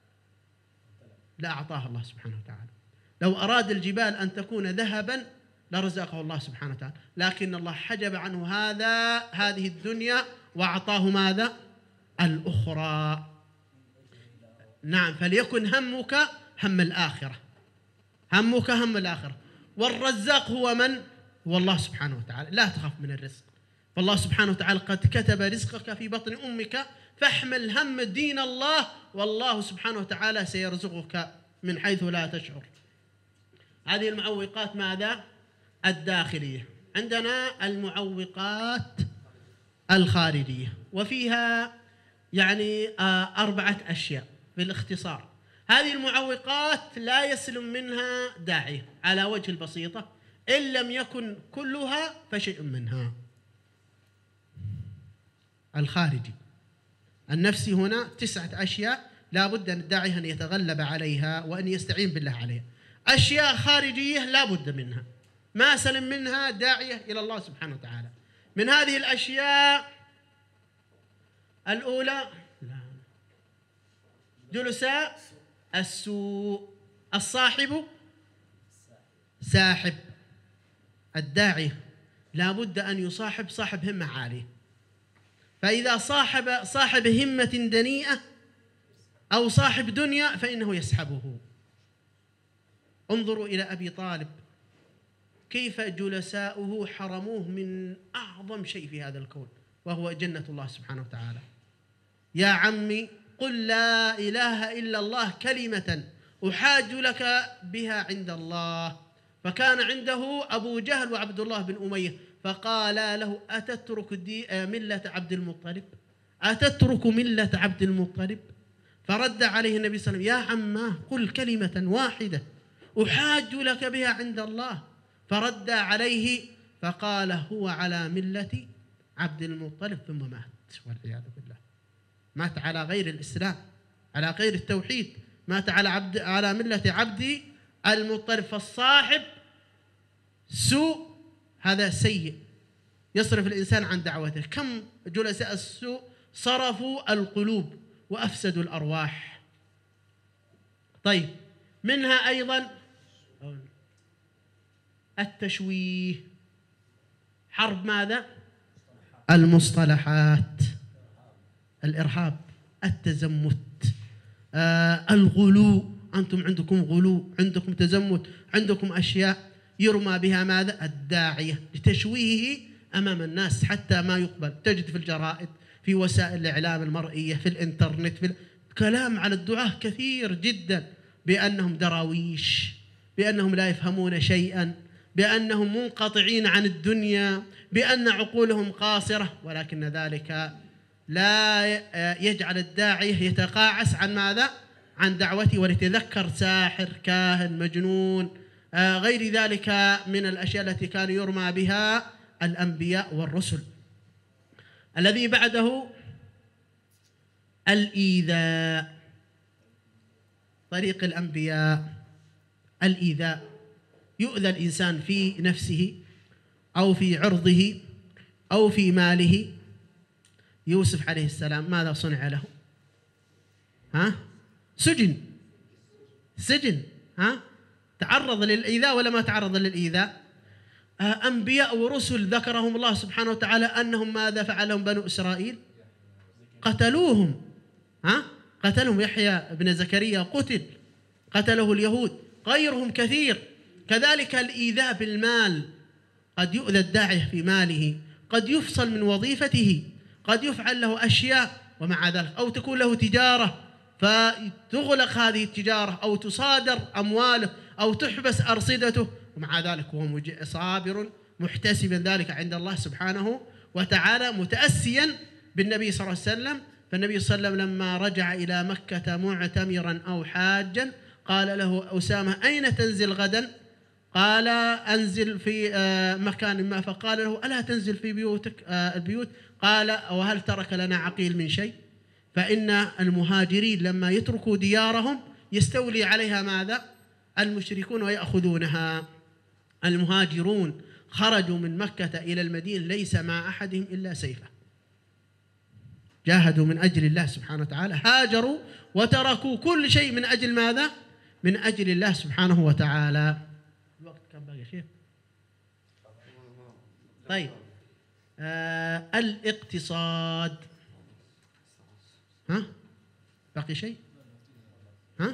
لأعطاه الله سبحانه وتعالى. لو أراد الجبال أن تكون ذهبا لرزقه الله سبحانه وتعالى، لكن الله حجب عنه هذا هذه الدنيا وأعطاه ماذا؟ الأخرى. نعم، فليكن همك هم الآخرة، همك هم الآخرة. والرزاق هو من؟ هو الله سبحانه وتعالى. لا تخف من الرزق، فالله سبحانه وتعالى قد كتب رزقك في بطن أمك، فاحمل هم دين الله، والله سبحانه وتعالى سيرزقك من حيث لا تشعر. هذه المعوقات ماذا؟ الداخلية. عندنا المعوقات الخارجية، وفيها يعني أربعة أشياء بالاختصار. هذه المعوقات لا يسلم منها داعية على وجه البسيطة، إن لم يكن كلها فشيء منها. الخارجي النفسي هنا تسعة أشياء لا بد أن الداعي أن يتغلب عليها وأن يستعين بالله عليها. أشياء خارجية لا بد منها، ما سلم منها داعية إلى الله سبحانه وتعالى. من هذه الأشياء الأولى لا جلساء السوء. الصاحب ساحب. الداعية لا بد أن يصاحب صاحب همة عالية، فإذا صاحب صاحب همة دنيئة أو صاحب دنيا فإنه يسحبه. انظروا إلى أبي طالب كيف جلساؤه حرموه من أعظم شيء في هذا الكون وهو جنة الله سبحانه وتعالى. يا عمي قل لا إله إلا الله كلمة أحاج لك بها عند الله. فكان عنده أبو جهل وعبد الله بن أمية فقال له أتترك دي ملة عبد المطلب؟ أتترك ملة عبد المطلب؟ فرد عليه النبي صلى الله عليه وسلم يا عماه قل كلمة واحدة أحاج لك بها عند الله. فرد عليه فقال هو على ملة عبد المطلب، ثم مات والعياذ بالله. مات على غير الإسلام، على غير التوحيد، مات على عبد على ملة عبد المطلب. فالصاحب سوء هذا سيء يصرف الإنسان عن دعوته. كم جلساء السوء صرفوا القلوب وأفسدوا الأرواح. طيب منها أيضا التشويه. حرب ماذا؟ المصطلحات، الإرهاب، التزمت، آه الغلو. أنتم عندكم غلو، عندكم تزمت، عندكم أشياء يرمى بها ماذا؟ الداعية لتشويهه أمام الناس حتى ما يقبل. تجد في الجرائد، في وسائل الإعلام المرئية، في الإنترنت، في كلام على الدعاة كثير جدا بأنهم دراويش، بأنهم لا يفهمون شيئا، بأنهم منقطعين عن الدنيا، بأن عقولهم قاصرة. ولكن ذلك لا يجعل الداعية يتقاعس عن ماذا؟ عن دعوته. وليتذكر ساحر، كاهن، مجنون، غير ذلك من الأشياء التي كان يرمى بها الأنبياء والرسل. الذي بعده الإيذاء. طريق الأنبياء الإيذاء، يؤذى الإنسان في نفسه أو في عرضه أو في ماله. يوسف عليه السلام ماذا صنع له؟ ها؟ سجن. سجن. ها؟ تعرض للإيذاء ولا ما تعرض للإيذاء؟ أنبياء ورسل ذكرهم الله سبحانه وتعالى أنهم ماذا فعلهم بنو إسرائيل؟ قتلوهم. ها؟ قتلهم. يحيى بن زكريا قتل، قتله اليهود، غيرهم كثير. كذلك الإيذاء بالمال، قد يؤذى الداعية في ماله، قد يفصل من وظيفته، قد يفعل له أشياء ومع ذلك، أو تكون له تجارة فتغلق هذه التجارة أو تصادر أمواله أو تحبس أرصدته، ومع ذلك هو صابر محتسبا ذلك عند الله سبحانه وتعالى، متأسيا بالنبي صلى الله عليه وسلم. فالنبي صلى الله عليه وسلم لما رجع إلى مكة معتمرا أو حاجا قال له أسامة أين تنزل غدا؟ قال أنزل في مكان ما. فقال له ألا تنزل في بيوتك البيوت؟ قال وهل ترك لنا عقيل من شيء؟ فإن المهاجرين لما يتركوا ديارهم يستولي عليها ماذا؟ المشركون ويأخذونها. المهاجرون خرجوا من مكة إلى المدينة ليس مع أحدهم إلا سيفه، جاهدوا من أجل الله سبحانه وتعالى، هاجروا وتركوا كل شيء من أجل ماذا؟ من أجل الله سبحانه وتعالى. الوقت كم باقي شيء؟ طيب آه الاقتصاد. ها؟ باقي شيء؟ ها؟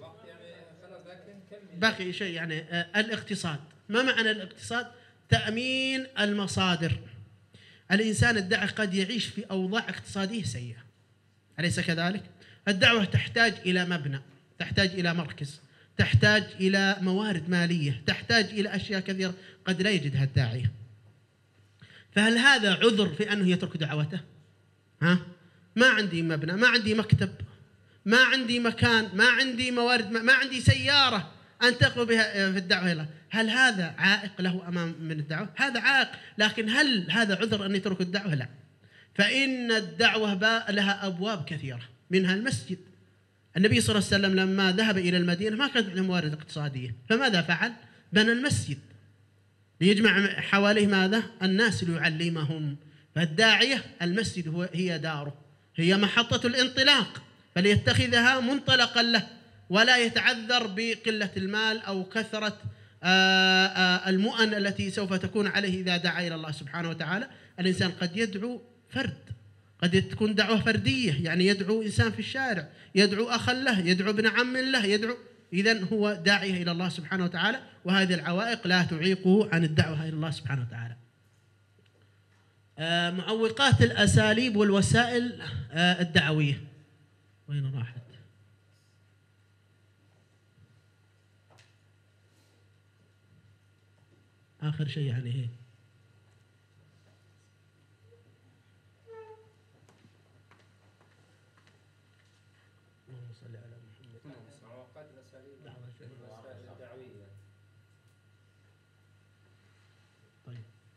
باقي شيء يعني آه الاقتصاد. ما معنى الاقتصاد؟ تأمين المصادر. الإنسان الداعي قد يعيش في أوضاع اقتصادية سيئة، أليس كذلك؟ الدعوة تحتاج إلى مبنى، تحتاج إلى مركز، تحتاج إلى موارد مالية، تحتاج إلى أشياء كثيرة قد لا يجدها الداعية. فهل هذا عذر في أنه يترك دعوته؟ ها؟ ما عندي مبنى، ما عندي مكتب، ما عندي مكان، ما عندي موارد، ما عندي سيارة أنتقل بها في الدعوة إلى الله. هل هذا عائق له أمام من الدعوة؟ هذا عائق، لكن هل هذا عذر أن يترك الدعوة؟ لا. فإن الدعوة لها أبواب كثيرة، منها المسجد. النبي صلى الله عليه وسلم لما ذهب إلى المدينة ما كانت عنده موارد اقتصادية، فماذا فعل؟ بنى المسجد ليجمع حواليه ماذا؟ الناس ليعلمهم. فالداعية المسجد هو هي داره، هي محطة الانطلاق، فليتخذها منطلقا له، ولا يتعذر بقلة المال أو كثرة المؤن التي سوف تكون عليه إذا دعا إلى الله سبحانه وتعالى. الإنسان قد يدعو فرد، قد تكون دعوة فردية، يعني يدعو إنسان في الشارع، يدعو أخا له، يدعو ابن عم له، يدعو، إذن هو داعية إلى الله سبحانه وتعالى، وهذه العوائق لا تعيقه عن الدعوة إلى الله سبحانه وتعالى. معوقات الأساليب والوسائل الدعوية وين راحت؟ آخر شيء يعني هي اللهم صل على محمد. معوقات الأساليب الدعوية. طيب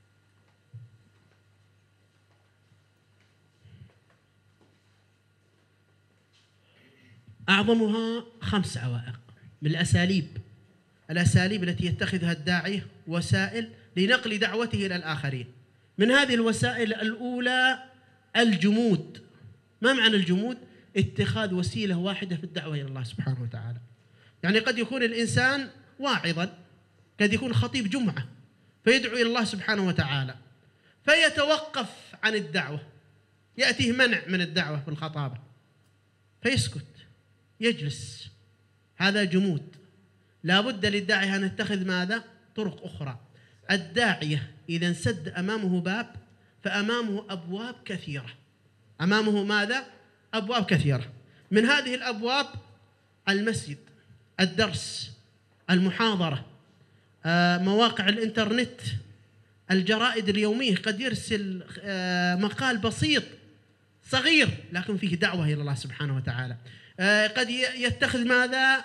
أعظمها خمس عوائق من الأساليب الأساليب التي يتخذها الداعية وسائل لنقل دعوته إلى الآخرين. من هذه الوسائل الأولى الجمود. ما معنى الجمود؟ اتخاذ وسيلة واحدة في الدعوة إلى الله سبحانه وتعالى. يعني قد يكون الإنسان واعظا، قد يكون خطيب جمعة فيدعو إلى الله سبحانه وتعالى، فيتوقف عن الدعوة، يأتيه منع من الدعوة في الخطابة فيسكت يجلس، هذا جمود. لا بد للداعية أن يتخذ ماذا؟ طرق أخرى. الداعية إذا انسد أمامه باب فأمامه أبواب كثيرة، أمامه ماذا؟ أبواب كثيرة. من هذه الأبواب المسجد، الدرس، المحاضرة، مواقع الإنترنت، الجرائد اليومية. قد يرسل مقال بسيط صغير لكن فيه دعوة إلى الله سبحانه وتعالى. قد يتخذ ماذا؟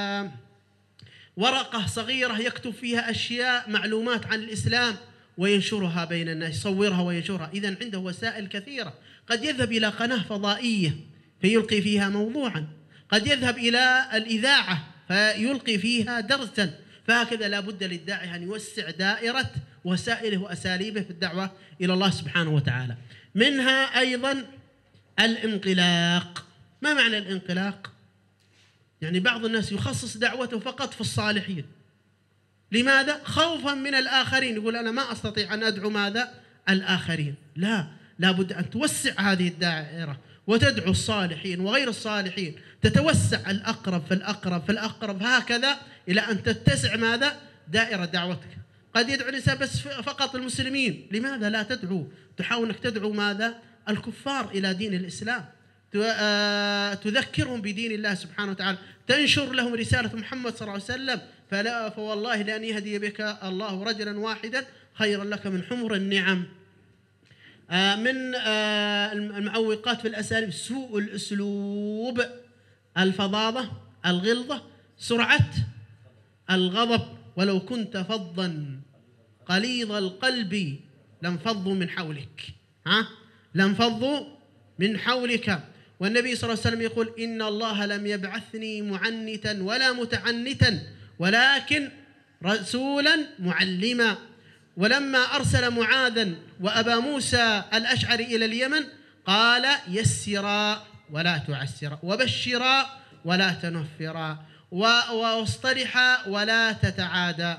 ورقة صغيرة يكتب فيها أشياء معلومات عن الإسلام وينشرها بين الناس، يصورها وينشرها. إذن عنده وسائل كثيرة. قد يذهب إلى قناة فضائية فيلقي فيها موضوعا، قد يذهب إلى الإذاعة فيلقي فيها درسا. فهكذا لا بد للداعي أن يوسع دائرة وسائله وأساليبه في الدعوة إلى الله سبحانه وتعالى. منها أيضا الانطلاق. ما معنى الانطلاق؟ يعني بعض الناس يخصص دعوته فقط في الصالحين. لماذا؟ خوفا من الآخرين، يقول أنا ما أستطيع أن أدعو ماذا؟ الآخرين. لا، لا بد أن توسع هذه الدائرة وتدعو الصالحين وغير الصالحين، تتوسع الأقرب فالأقرب فالأقرب، هكذا إلى أن تتسع ماذا؟ دائرة دعوتك. قد يدعو الإنسان بس فقط المسلمين، لماذا لا تدعو؟ تحاول أنك تدعو ماذا؟ الكفار إلى دين الإسلام، تذكرهم بدين الله سبحانه وتعالى، تنشر لهم رسالة محمد صلى الله عليه وسلم. فلا فوالله لأن يهدي بك الله رجلا واحدا خيرا لك من حمر النعم. من المعوقات في الأساليب سوء الأسلوب، الفظاظة، الغلظة، سرعة الغضب. ولو كنت فظا غليظ القلب لانفضوا من حولك، ها لانفضوا من حولك. والنبي صلى الله عليه وسلم يقول إن الله لم يبعثني معنتا ولا متعنتا ولكن رسولا معلما. ولما أرسل معاذا وأبا موسى الأشعري إلى اليمن قال يسرا ولا تعسرا، وبشرا ولا تنفرا، واصطلحا ولا تتعادى،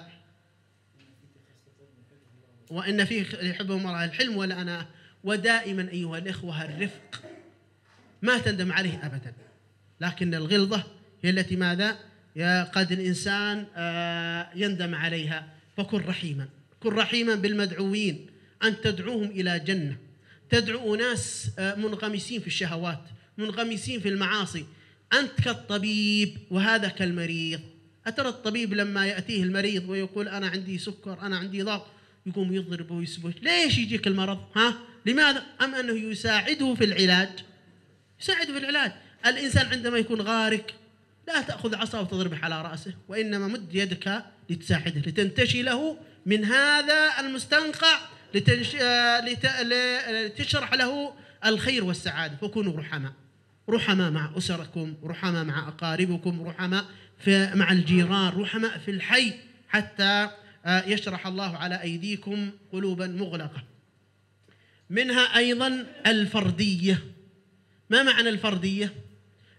وإن فيه يحبهم الله الحلم ولا أنا. ودائما أيها الإخوة الرفق ما تندم عليه أبدا، لكن الغلظة هي التي ماذا؟ قد الإنسان يندم عليها. فكن رحيما، كن رحيما بالمدعوين، أن تدعوهم إلى جنة. تدعو ناس منغمسين في الشهوات، منغمسين في المعاصي. أنت كالطبيب وهذا كالمريض. أترى الطبيب لما يأتيه المريض ويقول أنا عندي سكر، أنا عندي ضغط، يقوم يضرب ويسبه. ليش يجيك المرض؟ ها؟ لماذا؟ أم أنه يساعده في العلاج؟ يساعده في العلاج. الإنسان عندما يكون غارق لا تأخذ عصا وتضربه على رأسه، وإنما مد يدك لتساعده، لتنتشي له من هذا المستنقع، لتنش... لت... لتشرح له الخير والسعادة. فكونوا رحماء، رحماء مع أسركم، رحماء مع أقاربكم، رحماء في... مع الجيران، رحماء في الحي، حتى يشرح الله على أيديكم قلوبا مغلقة. منها أيضا الفردية. ما معنى الفردية؟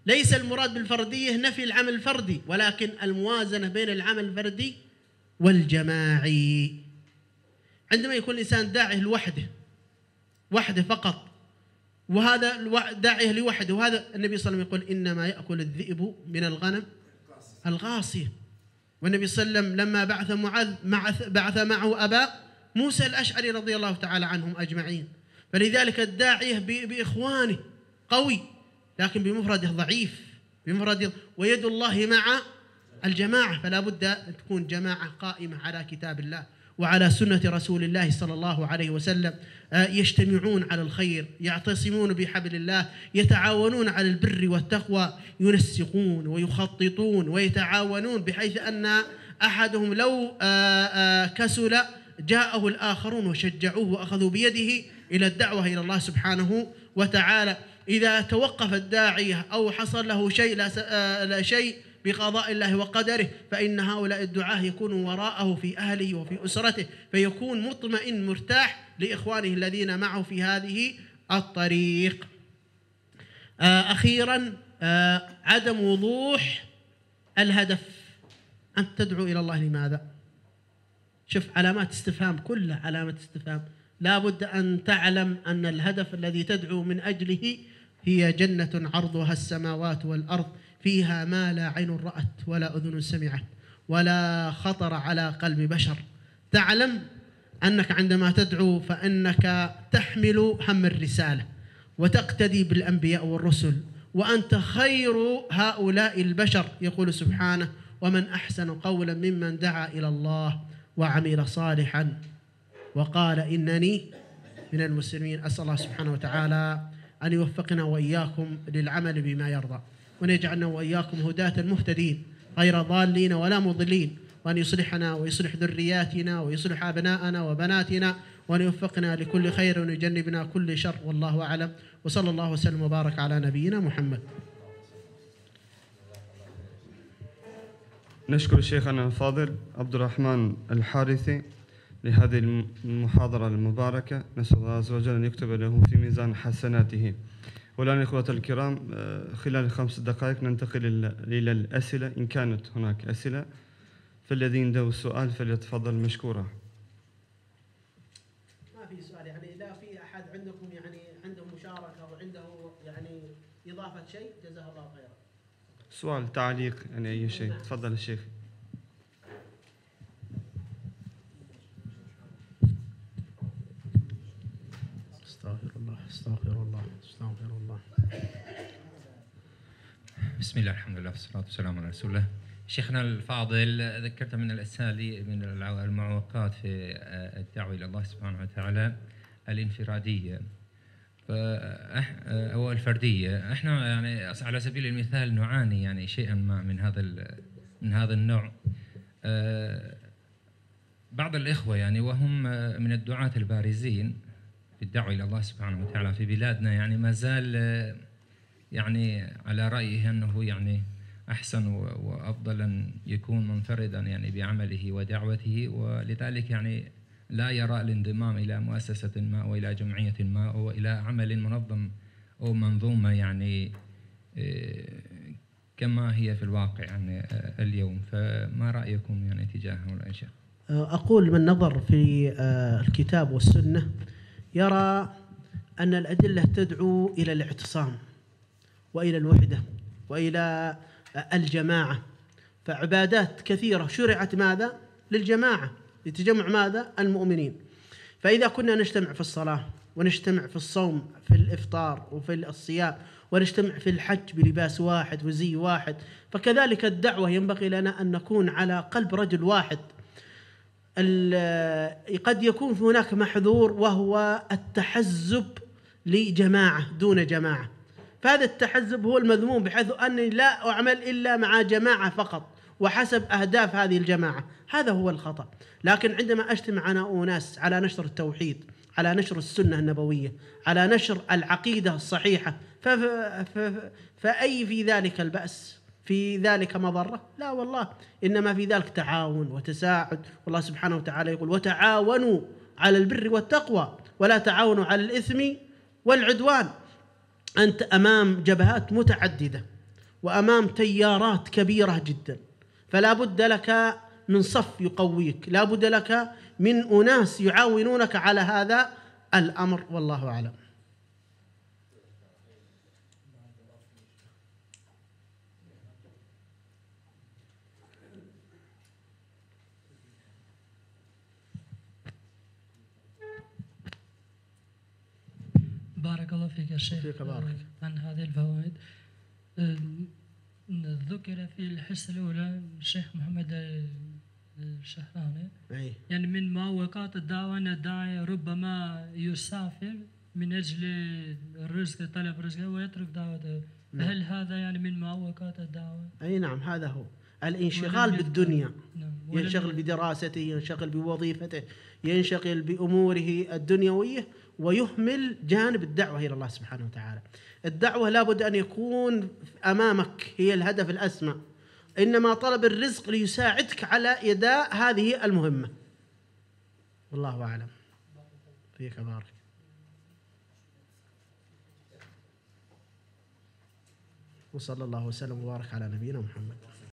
ليس المراد بالفردية نفي العمل الفردي، ولكن الموازنة بين العمل الفردي والجماعي. عندما يكون الإنسان داعيه لوحده وحده فقط، وهذا داعيه لوحده، وهذا النبي صلى الله عليه وسلم يقول إنما يأكل الذئب من الغنم الغاصية. والنبي صلى الله عليه وسلم لما بعث معاذ بعث معه أبا موسى الأشعري رضي الله تعالى عنهم أجمعين. فلذلك الداعية بإخوانه قوي، لكن بمفرده ضعيف، بمفرده، ويد الله مع الجماعة. فلا بد أن تكون جماعة قائمة على كتاب الله وعلى سنة رسول الله صلى الله عليه وسلم، يجتمعون على الخير، يعتصمون بحبل الله، يتعاونون على البر والتقوى، ينسقون ويخططون ويتعاونون، بحيث أن أحدهم لو كسل جاءه الآخرون وشجعوه وأخذوا بيده إلى الدعوة إلى الله سبحانه وتعالى. إذا توقف الداعية أو حصل له شيء لا شيء بقضاء الله وقدره، فإن هؤلاء الدعاة يكونوا وراءه في أهله وفي أسرته، فيكون مطمئن مرتاح لإخوانه الذين معه في هذه الطريق. أخيرا عدم وضوح الهدف. أنت تدعو إلى الله لماذا؟ شوف علامات استفهام، كلها علامة استفهام. لا بد أن تعلم أن الهدف الذي تدعو من أجله هي جنة عرضها السماوات والأرض، فيها ما لا عين رأت ولا أذن سمعت ولا خطر على قلب بشر. تعلم أنك عندما تدعو فإنك تحمل هم الرسالة وتقتدي بالأنبياء والرسل، وأنت خير هؤلاء البشر. يقول سبحانه: ومن أحسن قولا ممن دعا إلى الله وعمل صالحا وقال إنني من المسلمين. أسأل الله سبحانه وتعالى أن يوفقنا وإياكم للعمل بما يرضى، وأن يجعلنا وإياكم هداة مهتدين غير ضالين ولا مضلين، وأن يصلحنا ويصلح ذرياتنا ويصلح أبناءنا وبناتنا، وأن يوفقنا لكل خير ويجنبنا كل شر. والله أعلم، وصلى الله وسلم وبارك على نبينا محمد. نشكر شيخنا الفاضل عبد الرحمن الحارثي لهذه المحاضرة المباركة. نسأل الله عز وجل أن يكتب له في ميزان حسناته. والآن إخوة الكرام، خلال خمس دقائق ننتقل إلى الأسئلة، إن كانت هناك أسئلة، فالذي عنده سؤال فليتفضل مشكورا. ما في سؤال، يعني إذا في أحد عندكم يعني عنده مشاركة وعنده يعني إضافة شيء جزاه الله خيرا. سؤال، تعليق، يعني أي شيء، تفضل الشيخ. استغفر الله استغفر الله استغفر الله. بسم الله الحمد لله والصلاة والسلام على رسول الله. شيخنا الفاضل، ذكرت من الأساليب من المعوقات في الدعوة إلى الله سبحانه وتعالى الانفرادية أو الفردية. احنا يعني على سبيل المثال نعاني يعني شيئا ما من هذا من هذا النوع. بعض الإخوة يعني وهم من الدعاة البارزين في الدعوة إلى الله سبحانه وتعالى في بلادنا، يعني ما زال يعني على رأيه أنه يعني أحسن وأفضل أن يكون منفردا يعني بعمله ودعوته، ولذلك يعني لا يرى الانضمام إلى مؤسسة ما أو إلى جمعية ما أو إلى عمل منظم أو منظومة يعني كما هي في الواقع يعني اليوم. فما رأيكم يعني تجاه هؤلاء الأشياء؟ أقول من نظر في الكتاب والسنة يرى أن الأدلة تدعو إلى الاعتصام وإلى الوحدة وإلى الجماعة. فعبادات كثيرة شرعت ماذا؟ للجماعة، لتجمع ماذا؟ المؤمنين. فإذا كنا نجتمع في الصلاة ونجتمع في الصوم في الإفطار وفي الصيام ونجتمع في الحج بلباس واحد وزي واحد، فكذلك الدعوة ينبغي لنا أن نكون على قلب رجل واحد. قد يكون هناك محذور وهو التحزب لجماعة دون جماعة، فهذا التحزب هو المذموم، بحيث أني لا أعمل إلا مع جماعة فقط وحسب أهداف هذه الجماعة، هذا هو الخطأ. لكن عندما أجتمع أنا أناس على نشر التوحيد، على نشر السنة النبوية، على نشر العقيدة الصحيحة، فأي في ذلك البأس؟ في ذلك مضرة؟ لا والله، إنما في ذلك تعاون وتساعد. والله سبحانه وتعالى يقول: وتعاونوا على البر والتقوى ولا تعاونوا على الإثم والعدوان. أنت أمام جبهات متعددة، وأمام تيارات كبيرة جدا، فلا بد لك من صف يقويك، لا بد لك من أناس يعاونونك على هذا الأمر، والله أعلم. بارك الله فيك يا شيخ. فيك بارك. عن هذه الفوائد ذكر في الحصة الأولى الشيخ محمد الشهراني أي. يعني من معوقات الدعوة أن الداعي ربما يسافر من أجل الرزق، طلب رزقه، ويترك دعوته. نعم. هل هذا يعني من معوقات الدعوة؟ أي نعم، هذا هو الانشغال ولم بالدنيا. نعم. ولم ينشغل يت- بدراسته، ينشغل بوظيفته، ينشغل بأموره الدنيوية، ويهمل جانب الدعوة إلى الله سبحانه وتعالى. الدعوة لابد أن يكون أمامك هي الهدف الأسمى، إنما طلب الرزق ليساعدك على إداء هذه المهمة، والله أعلم. فيك بارك. وصلى الله وسلم وبارك على نبينا محمد.